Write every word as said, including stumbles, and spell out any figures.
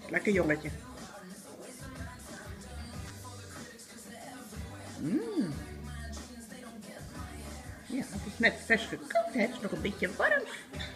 Lekker jongetje. Mm. Ja, het is net vers gekookt, hè? Het is nog een beetje warm.